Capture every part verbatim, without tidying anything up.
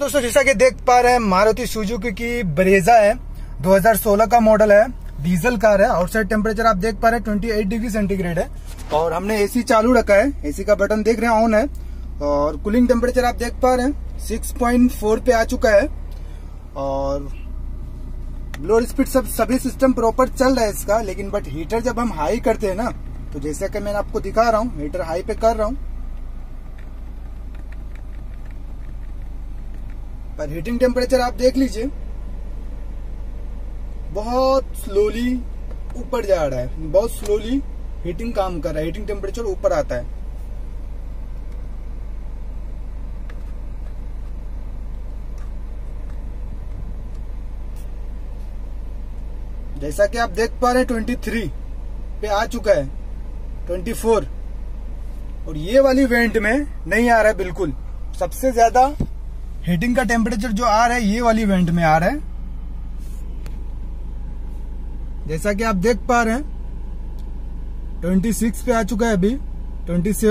दोस्तों जैसा कि देख पा रहे हैं मारुति सुजुकी की ब्रेजा है, दो हज़ार सोलह का मॉडल है, डीजल कार है। आउटसाइड टेम्परेचर आप देख पा रहे हैं अट्ठाईस डिग्री सेंटीग्रेड है और हमने एसी चालू रखा है। एसी का बटन देख रहे हैं ऑन है और कूलिंग टेम्परेचर आप देख पा रहे हैं छह पॉइंट चार पे आ चुका है और ब्लोअर स्पीड सब सभी सिस्टम प्रॉपर चल रहा है इसका। लेकिन बट हीटर जब हम हाई करते हैं ना, तो जैसा कि मैं आपको दिखा रहा हूँ, हीटर हाई पे कर रहा हूँ पर हीटिंग टेम्परेचर आप देख लीजिए बहुत स्लोली ऊपर जा रहा है, बहुत स्लोली हीटिंग काम कर रहा है, हीटिंग टेम्परेचर ऊपर आता है। जैसा कि आप देख पा रहे हैं तेईस पे आ चुका है, चौबीस और ये वाली वेंट में नहीं आ रहा है बिल्कुल। सबसे ज्यादा हीटिंग का टेम्परेचर जो आ रहा है ये वाली वेंट में आ रहा है। जैसा कि आप देख पा रहे हैं छब्बीस पे आ चुका है, अभी सत्ताईस।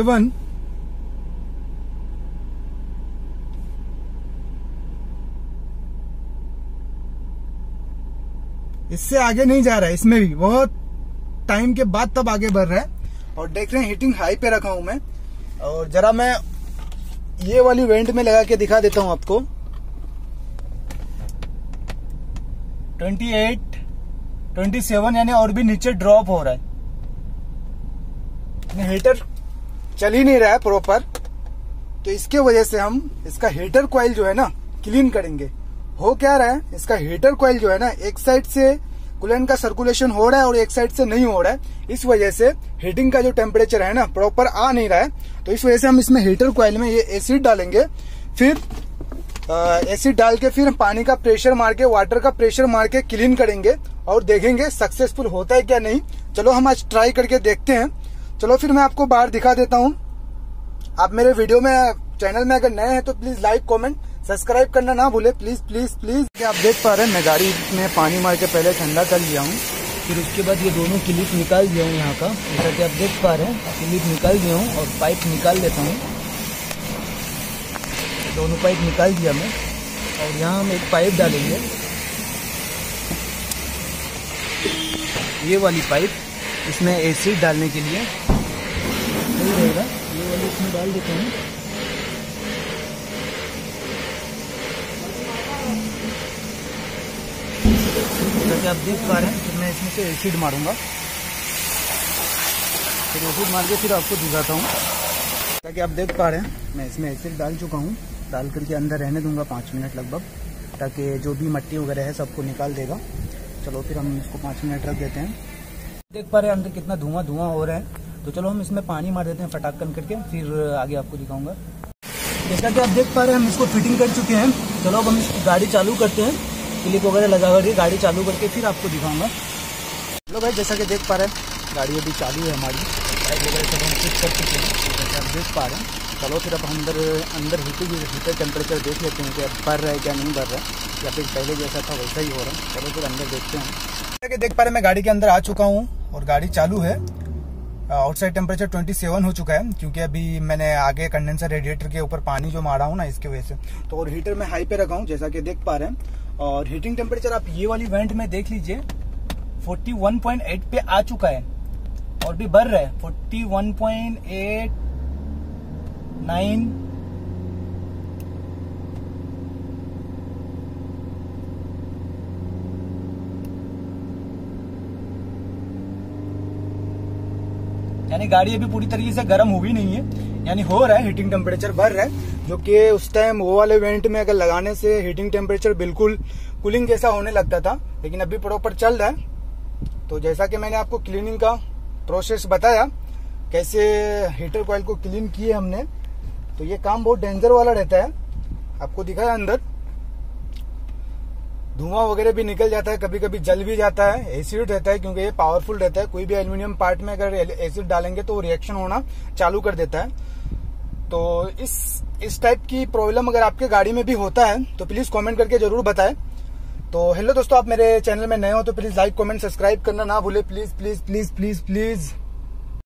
इससे आगे नहीं जा रहा है, इसमें भी बहुत टाइम के बाद तब आगे बढ़ रहा है। और देख रहे हैं हीटिंग हाई पे रखा हूं मैं। और जरा मैं ये वाली वेंट में लगा के दिखा देता हूं आपको। अट्ठाईस, सत्ताईस यानी और भी नीचे ड्रॉप हो रहा है, हीटर चल ही नहीं रहा है प्रॉपर। तो इसके वजह से हम इसका हीटर कॉइल जो है ना क्लीन करेंगे। हो क्या रहा है, इसका हीटर कॉइल जो है ना एक साइड से कूलेंट का सर्कुलेशन हो रहा है और एक साइड से नहीं हो रहा है। इस वजह से हीटिंग का जो टेम्परेचर है ना प्रॉपर आ नहीं रहा है। तो इस वजह से हम इसमें हीटर कॉइल में ये एसिड डालेंगे, फिर एसिड डाल के फिर पानी का प्रेशर मार के, वाटर का प्रेशर मार के क्लीन करेंगे और देखेंगे सक्सेसफुल होता है क्या नहीं। चलो हम आज ट्राई करके देखते हैं। चलो फिर मैं आपको बाहर दिखा देता हूँ। आप मेरे वीडियो में, चैनल में अगर नए हैं तो प्लीज लाइक कमेंट सब्सक्राइब करना ना भूले, प्लीज प्लीज प्लीज। आप देख पा रहे हैं मैं गाड़ी में पानी मार के पहले ठंडा कर लिया हूँ, फिर उसके बाद ये दोनों क्लिप निकाल दिया हूँ यहाँ का। जैसा कि आप देख पा रहे हैं क्लिप निकाल दिया हूँ और पाइप निकाल देता हूँ। दोनों पाइप निकाल दिया मैं और यहाँ हम एक पाइप डालेंगे, ये वाली पाइप, इसमें एसिड डालने के लिए सही रहेगा। ये वाली इसमें डाल देते हैं। जैसे आप देख पा रहे हैं फिर मैं इसमें से एसिड मारूंगा, फिर एसिड मार के फिर आपको दिखाता हूँ। जैसा कि आप देख पा रहे हैं मैं इसमें एसिड डाल चुका हूँ, डाल करके अंदर रहने दूंगा पाँच मिनट लगभग, ताकि जो भी मिट्टी वगैरह है सबको निकाल देगा। चलो फिर हम इसको पाँच मिनट रख देते हैं। देख पा रहे हैं अंदर कितना धुआं धुआं हो रहा है। तो चलो हम इसमें पानी मार देते हैं फटाकन करके, फिर आगे आपको दिखाऊंगा। जैसा कि आप देख पा रहे हैं हम इसको फिटिंग कर चुके हैं। चलो अब हम इसकी गाड़ी चालू करते हैं, क्लिप वगैरह लगा करके गाड़ी चालू करके फिर आपको दिखाऊंगा। चलो भाई जैसा कि देख पा रहे हैं गाड़ी अभी चालू है हमारी, लाइट वगैरह सब हम फिट कर चुके हैं जैसे आप देख पा रहे हैं। चलो फिर अब अंदर अंदर हीटिंग हीटर टेम्परेचर देख लेते हैं कि अब बढ़ रहा है क्या नहीं बढ़ रहा है, या फिर पहले जैसा था वैसा ही हो रहा है। चलो फिर अंदर देखते हैं। जैसा कि देख पा रहे हैं मैं गाड़ी के अंदर आ चुका हूँ और गाड़ी चालू है। आउटसाइड टेम्परेचर सत्ताईस हो चुका है, क्योंकि अभी मैंने आगे कंडेंसर रेडिएटर के ऊपर पानी जो मारा हूँ ना इसकी वजह से। तो और हीटर में हाई पे रखा हूँ जैसा कि देख पा रहे हैं। और हीटिंग टेम्परेचर आप ये वाली वेंट में देख लीजिए इकतालीस पॉइंट आठ पे आ चुका है और भी बढ़ रहा है इकतालीस पॉइंट आठ नाइन। यानी गाड़ी अभी पूरी तरीके से गर्म हुई नहीं है, यानी हो रहा है, हीटिंग टेम्परेचर बढ़ रहा है। जो कि उस टाइम वो वाले वेंट में अगर लगाने से हीटिंग टेम्परेचर बिल्कुल कूलिंग जैसा होने लगता था, लेकिन अभी प्रॉपर चल रहा है। तो जैसा कि मैंने आपको क्लीनिंग का प्रोसेस बताया, कैसे हीटर कॉइल को क्लीन किए हमने, तो ये काम बहुत डेंजर वाला रहता है। आपको दिखाया अंदर धुआं वगैरह भी निकल जाता है, कभी कभी जल भी जाता है। एसिड रहता है क्योंकि ये पावरफुल रहता है। कोई भी एल्यूमिनियम पार्ट में अगर एसिड डालेंगे तो वो रिएक्शन होना चालू कर देता है। तो इस इस टाइप की प्रॉब्लम अगर आपके गाड़ी में भी होता है तो प्लीज कमेंट करके जरूर बताएं। तो हेलो दोस्तों, आप मेरे चैनल में नए हो तो प्लीज लाइक कमेंट सब्सक्राइब करना ना भूले, please please please please please.